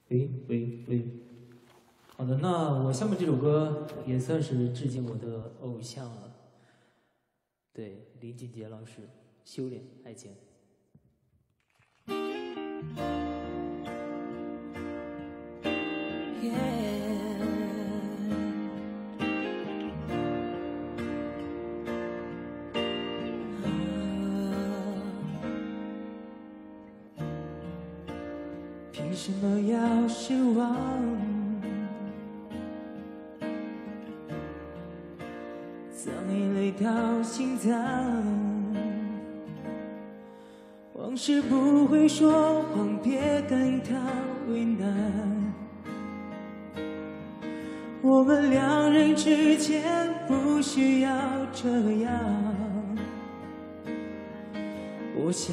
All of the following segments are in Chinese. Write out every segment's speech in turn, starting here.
喂喂喂，好的，那我下面这首歌也算是致敬我的偶像了，对，林俊杰老师，《修炼爱情》。 凭什么要失望？脏眼泪到心脏，往事不会说谎，别感他为难。我们两人之间不需要这样，我想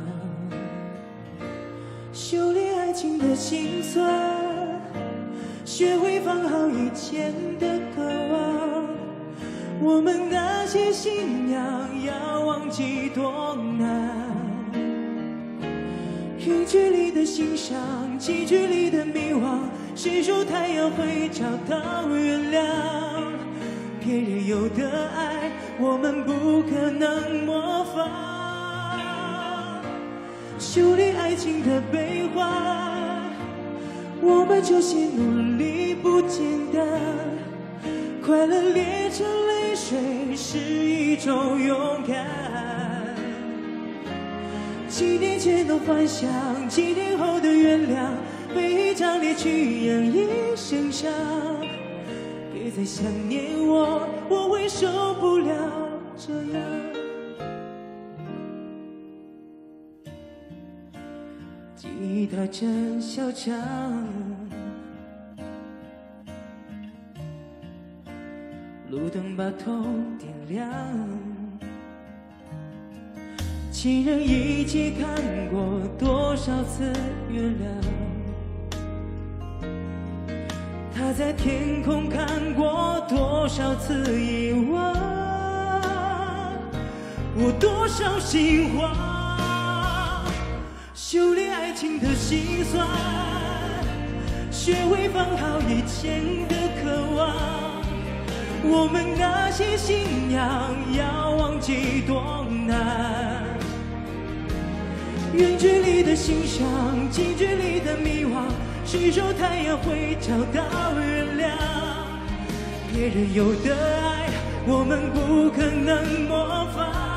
修炼爱情的心酸，学会放好以前的渴望。我们那些信仰要忘记多难，远距离的欣赏，近距离的迷惘，谁说太阳会找到月亮？别人有的爱，我们不可能模仿。修炼爱情的悲欢，我们这些努力不简单。快乐炼成泪水是一种勇敢。几年前的幻想，几年后的原谅，每一张脸去养一身伤。别再想念我，我会受不了这样。吉他真嚣张，路灯把头点亮，情人一起看过多少次月亮？他在天空看过多少次遗忘？我多少心慌？修炼爱情的心酸，学会放好以前的渴望。我们那些信仰要忘记多难，远距离的欣赏，近距离的迷惘，谁说太阳会找到月亮？别人有的爱，我们不可能模仿。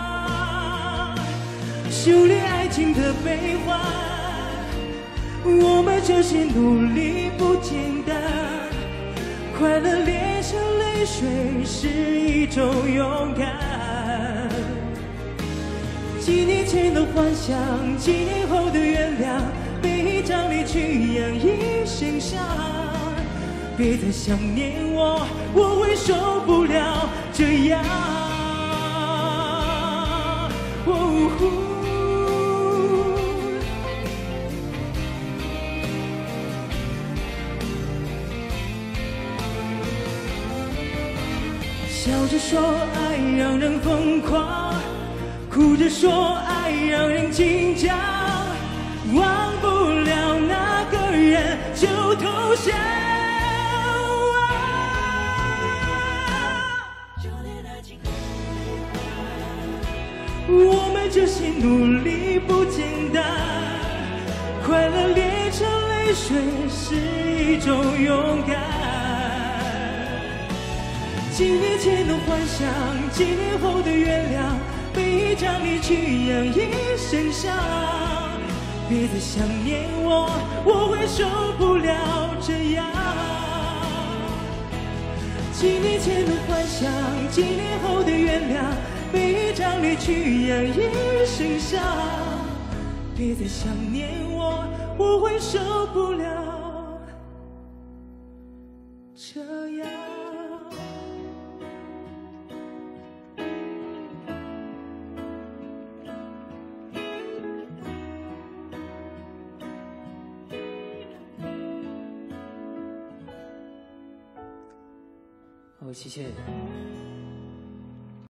修炼爱情的悲欢，我们这些努力不简单。快乐炼成泪水是一种勇敢。几年前的幻想，几年后的原谅，每一张脸去养一身伤。别再想念我，我会受不了这样。笑着说爱让人疯狂，哭着说爱让人紧张，忘不了那个人就投降。我们这些努力不简单，快乐炼成泪水是一种勇敢。几年前的幻想，几年后的原谅，每一张脸去养一身伤。别再想念我，我会受不了这样。几年前的幻想，几年后的原谅，每一张脸去养一身伤。别再想念我，我会受不了这样。 好，谢谢。